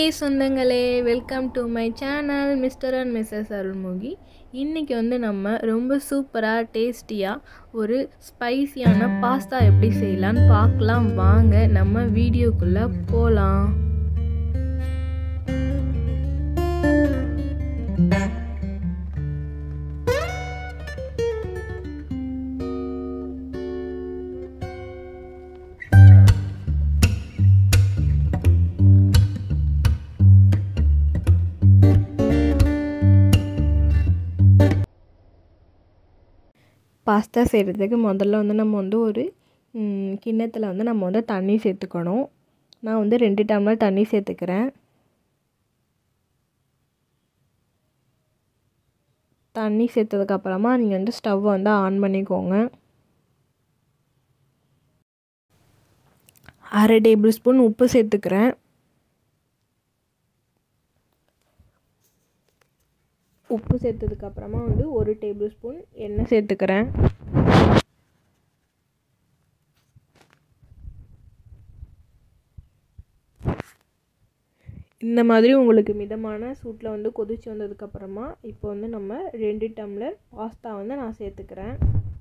Hi சொந்தங்களே, welcome to my channel Mr&Mrs Arulmozhi. இன்றைக்கி நம்ம ரொம்ப சூப்பராக டேஸ்டியாக ஒரு ஸ்பைசியான பாஸ்தா எப்படி செய்யலான்னு பார்க்கலாம். வாங்க நம்ம வீடியோக்குள்ளே போகலாம். பாஸ்தா செய்கிறதுக்கு முதல்ல நம்ம ஒரு கிண்ணத்தில் நம்ம தண்ணி சேர்த்துக்கணும். நான் 2 டம்ளர் தண்ணி சேர்த்துக்கிறேன். தண்ணி சேர்த்ததுக்கப்புறமா நீங்கள் ஸ்டவ்வை ஆன் பண்ணிக்கோங்க. 1/2 டேபிள் ஸ்பூன் உப்பு சேர்த்துக்கிறேன். உப்பு சேர்த்ததுக்கப்புறமா 1 டேபிள் ஸ்பூன் எண்ணெய் சேர்த்துக்கிறேன். இந்த மாதிரி உங்களுக்கு மிதமான சூட்டில் கொதிச்சு வந்ததுக்கப்புறமா இப்போ நம்ம 2 டம்ளர் பாஸ்தா நான் சேர்த்துக்கிறேன்.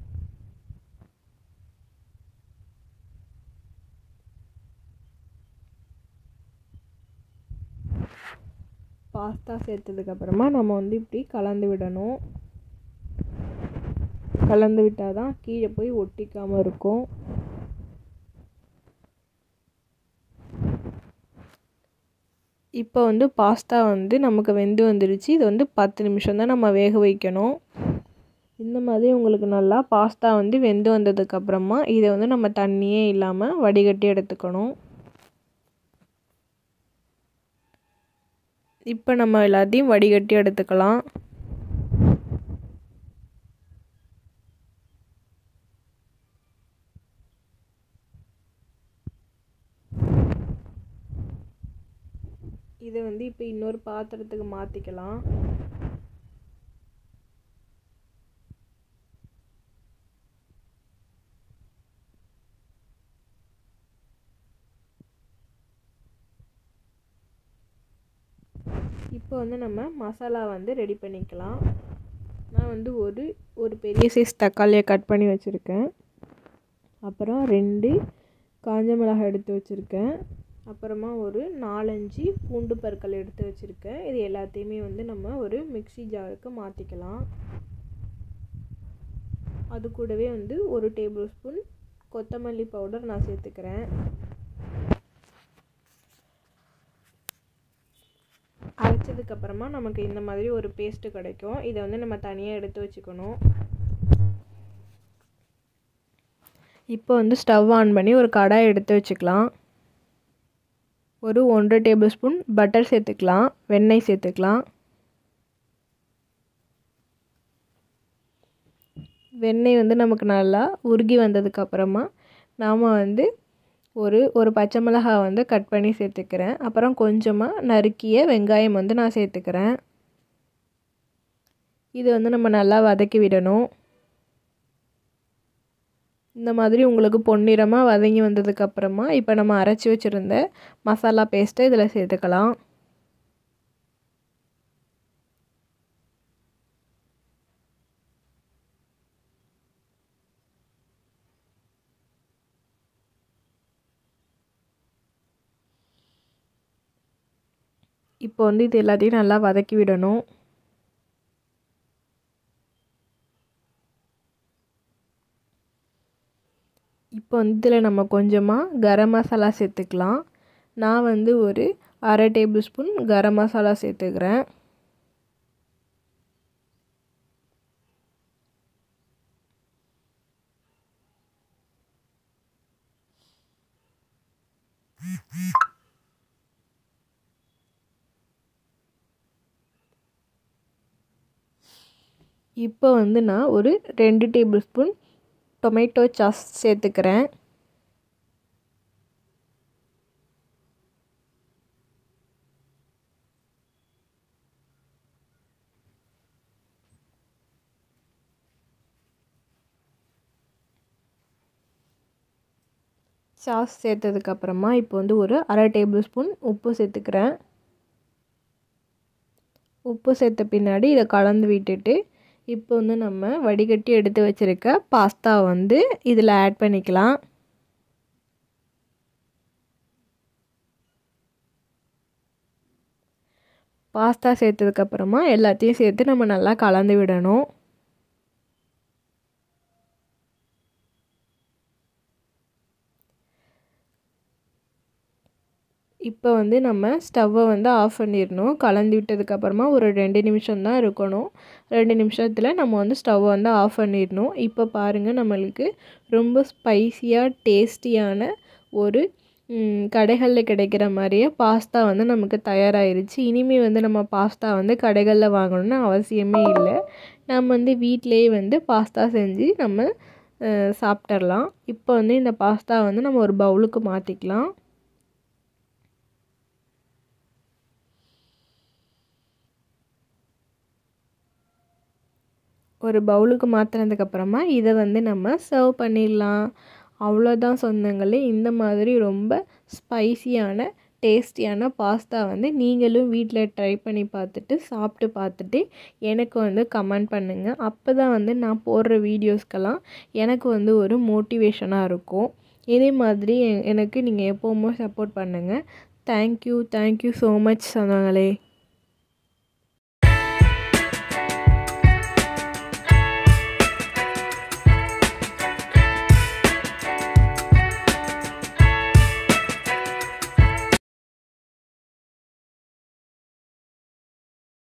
பாஸ்தா சேர்த்ததுக்கப்புறமா நம்ம இப்படி கலந்து விடணும். கலந்து விட்டால் தான் கீழே போய் ஒட்டிக்காமல் இருக்கும். இப்போ பாஸ்தா நமக்கு வெந்து வந்துடுச்சு. இது 10 நிமிஷம் தான் நம்ம வேக வைக்கணும். இந்த மாதிரி உங்களுக்கு நல்லா பாஸ்தா வெந்து வந்ததுக்கப்புறமா இதை நம்ம தண்ணியே இல்லாமல் வடிகட்டி எடுத்துக்கணும். இப்போ நம்ம எல்லாத்தையும் வடிகட்டி எடுத்துக்கலாம். இதை இப்போ இன்னொரு பாத்திரத்துக்கு மாற்றிக்கலாம். இப்போ நம்ம மசாலா ரெடி பண்ணிக்கலாம். நான் ஒரு பெரிய சைஸ் தக்காளியை கட் பண்ணி வச்சுருக்கேன். அப்புறம் 2 காஞ்ச மிளகாய் எடுத்து வச்சுருக்கேன். அப்புறமா ஒரு 4-5 பூண்டு பற்கள் எடுத்து வச்சுருக்கேன். இது எல்லாத்தையுமே நம்ம ஒரு மிக்ஸி ஜாருக்கு மாற்றிக்கலாம். அது கூடவே 1 டேபிள் ஸ்பூன் கொத்தமல்லி பவுடர் நான் சேர்த்துக்கிறேன். அரைச்சதுக்கப்புறமா நமக்கு இந்த மாதிரி ஒரு பேஸ்ட்டு கிடைக்கும். இதை நம்ம தனியாக எடுத்து வச்சுக்கணும். இப்போ ஸ்டவ் ஆன் பண்ணி ஒரு கடாய் எடுத்து வச்சுக்கலாம். ஒரு 1 டேபிள் ஸ்பூன் பட்டர் சேர்த்துக்கலாம். வெண்ணெய் சேர்த்துக்கலாம். வெண்ணெய் நமக்கு நல்லா உருகி வந்ததுக்கப்புறமா நாம் ஒரு பச்சை மிளகாய் கட் பண்ணி சேர்த்துக்கிறேன். அப்புறம் கொஞ்சமாக நறுக்கிய வெங்காயம் நான் சேர்த்துக்கிறேன். இது நம்ம நல்லா வதக்கி விடணும். இந்த மாதிரி உங்களுக்கு பொன்னிறமாக வதங்கி வந்ததுக்கப்புறமா இப்போ நம்ம அரைச்சி வச்சுருந்த மசாலா பேஸ்ட்டை இதில் சேர்த்துக்கலாம். இப்போ இது எல்லாத்தையும் நல்லா வதக்கி விடணும். இப்போ இதில் நம்ம கொஞ்சமாக கரம் மசாலா சேர்த்துக்கலாம். நான் ஒரு 1/2 டேபிள் ஸ்பூன் கரம் மசாலா சேர்த்துக்கிறேன். இப்போ நான் ஒரு 2 டேபிள் ஸ்பூன் டொமேட்டோ சாஸ் சேர்த்துக்கிறேன். சாஸ் சேர்த்ததுக்கப்புறமா இப்போ ஒரு 1/2 டேபிள் ஸ்பூன் உப்பு சேர்த்துக்கிறேன். உப்பு சேர்த்த பின்னாடி இதை கலந்து விட்டுட்டு இப்போ வந்து நம்ம வடிகட்டி எடுத்து வச்சுருக்க பாஸ்தா வந்து இதில் ஆட் பண்ணிக்கலாம். பாஸ்தா சேர்த்ததுக்கப்புறமா எல்லாத்தையும் சேர்த்து நம்ம நல்லா கலந்து விடணும். இப்போ வந்து நம்ம ஸ்டவ்வை வந்து ஆஃப் பண்ணிடணும். கலந்து விட்டதுக்கப்புறமா ஒரு 2 நிமிஷம் தான் இருக்கணும். 2 நிமிஷத்தில் நம்ம வந்து ஸ்டவ்வை வந்து ஆஃப் பண்ணிடணும். இப்போ பாருங்கள், நம்மளுக்கு ரொம்ப ஸ்பைஸியாக டேஸ்டியான ஒரு கடைகளில் கிடைக்கிற மாதிரியே பாஸ்தா வந்து நமக்கு தயாராகிருச்சு. இனிமேல் வந்து நம்ம பாஸ்தா வந்து கடைகளில் வாங்கணும்னு அவசியமே இல்லை. நம்ம வந்து வீட்டிலேயே வந்து பாஸ்தா செஞ்சு நம்ம சாப்பிட்றலாம். இப்போ வந்து இந்த பாஸ்தா வந்து நம்ம ஒரு பவுலுக்கு மாற்றிக்கலாம். ஒரு பவுலுக்கு மாற்றினதுக்கப்புறமா இதை வந்து நம்ம சர்வ் பண்ணிடலாம். அவ்வளோதான் சொந்தங்களே. இந்த மாதிரி ரொம்ப ஸ்பைஸியான டேஸ்டியான பாஸ்தா வந்து நீங்களும் வீட்டில் ட்ரை பண்ணி பார்த்துட்டு சாப்பிட்டு பார்த்துட்டு எனக்கு வந்து கமெண்ட் பண்ணுங்கள். அப்போ தான் வந்து நான் போடுற வீடியோஸ்க்கெல்லாம் எனக்கு வந்து ஒரு மோட்டிவேஷனாக இருக்கும். இதே மாதிரி எனக்கு நீங்கள் எப்போவுமே சப்போர்ட் பண்ணுங்கள். தேங்க்யூ ஸோ மச் சொந்தங்களே.